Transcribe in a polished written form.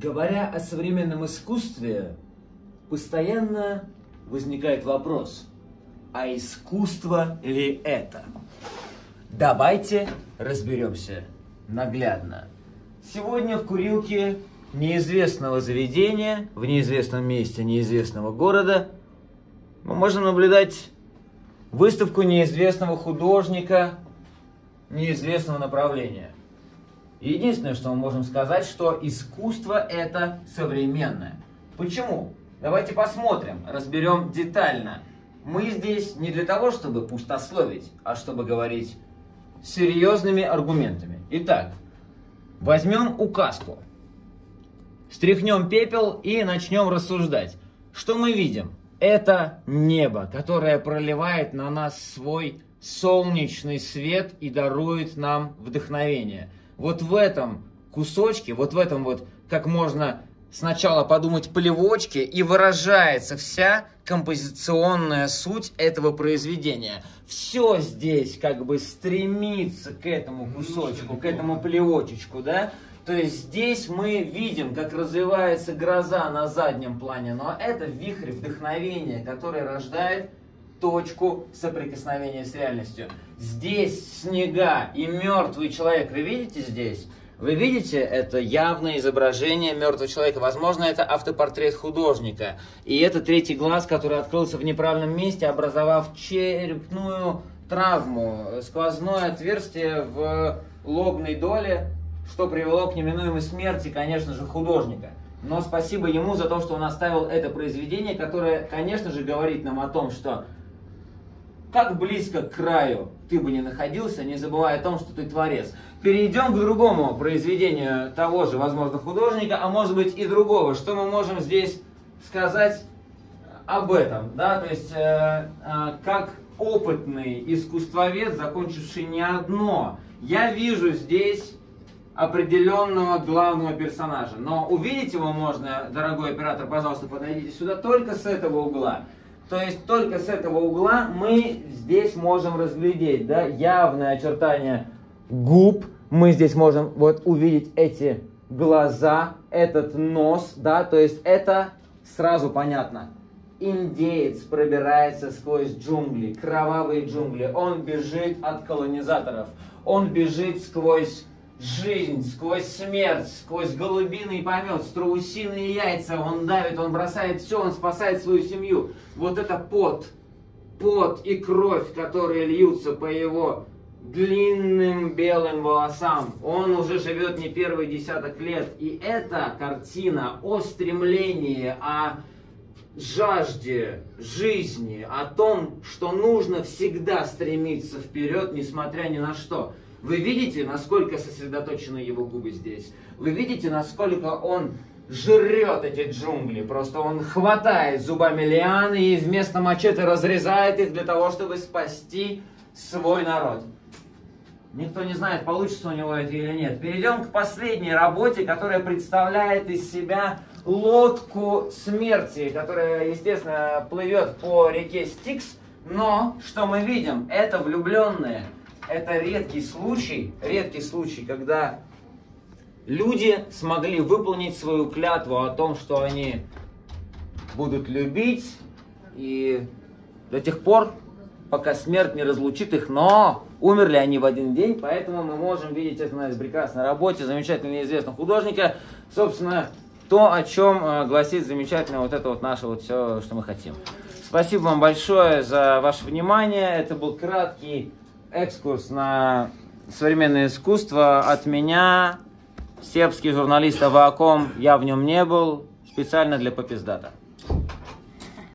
Говоря о современном искусстве, постоянно возникает вопрос, а искусство ли это? Давайте разберемся наглядно. Сегодня в курилке неизвестного заведения, в неизвестном месте неизвестного города, мы можем наблюдать выставку неизвестного художника, неизвестного направления. Единственное, что мы можем сказать, что искусство это современное. Почему? Давайте посмотрим, разберем детально. Мы здесь не для того, чтобы пустословить, а чтобы говорить серьезными аргументами. Итак, возьмем указку, стряхнем пепел и начнем рассуждать. Что мы видим? Это небо, которое проливает на нас свой солнечный свет и дарует нам вдохновение. Вот в этом кусочке, вот в этом вот, как можно сначала подумать, плевочке, и выражается вся композиционная суть этого произведения. Все здесь как бы стремится к этому кусочку, к этому плевочечку, да? То есть здесь мы видим, как развивается гроза на заднем плане, но это вихрь вдохновения, который рождает точку соприкосновения с реальностью. Здесь снега и мертвый человек. Вы видите здесь? Вы видите это явное изображение мертвого человека. Возможно, это автопортрет художника. И это третий глаз, который открылся в неправильном месте, образовав черепную травму, сквозное отверстие в лобной доле, что привело к неминуемой смерти, конечно же, художника. Но спасибо ему за то, что он оставил это произведение, которое, конечно же, говорит нам о том, что как близко к краю ты бы не находился, не забывая о том, что ты творец. Перейдем к другому произведению того же, возможно, художника, а может быть и другого. Что мы можем здесь сказать об этом? Да? То есть, как опытный искусствовед, закончивший не одно, я вижу здесь определенного главного персонажа. Но увидеть его можно, дорогой оператор, пожалуйста, подойдите сюда, только с этого угла. То есть только с этого угла мы здесь можем разглядеть, да, явное очертание губ. Мы здесь можем вот увидеть эти глаза, этот нос, да, то есть это сразу понятно. Индеец пробирается сквозь джунгли, кровавые джунгли. Он бежит от колонизаторов. Он бежит сквозь жизнь, сквозь смерть, сквозь голубиный помет, страусиные яйца, он давит, он бросает все, он спасает свою семью. Вот это пот и кровь, которые льются по его длинным белым волосам. Он уже живет не первый десяток лет. И эта картина о стремлении, о жажде жизни, о том, что нужно всегда стремиться вперед, несмотря ни на что. Вы видите, насколько сосредоточены его губы здесь? Вы видите, насколько он жрет эти джунгли? Просто он хватает зубами лианы и вместо мачете разрезает их для того, чтобы спасти свой народ. Никто не знает, получится у него это или нет. Перейдем к последней работе, которая представляет из себя лодку смерти, которая, естественно, плывет по реке Стикс. Но что мы видим? Это влюбленные. Это редкий случай, когда люди смогли выполнить свою клятву о том, что они будут любить, и до тех пор, пока смерть не разлучит их, но умерли они в один день, поэтому мы можем видеть это на этой прекрасной работе замечательного неизвестного художника, собственно, то, о чем гласит замечательно вот это вот наше вот все, что мы хотим. Спасибо вам большое за ваше внимание, это был краткий экскурс на современное искусство от меня, сербский журналист Аваком, я в нем не был, специально для Попиздата.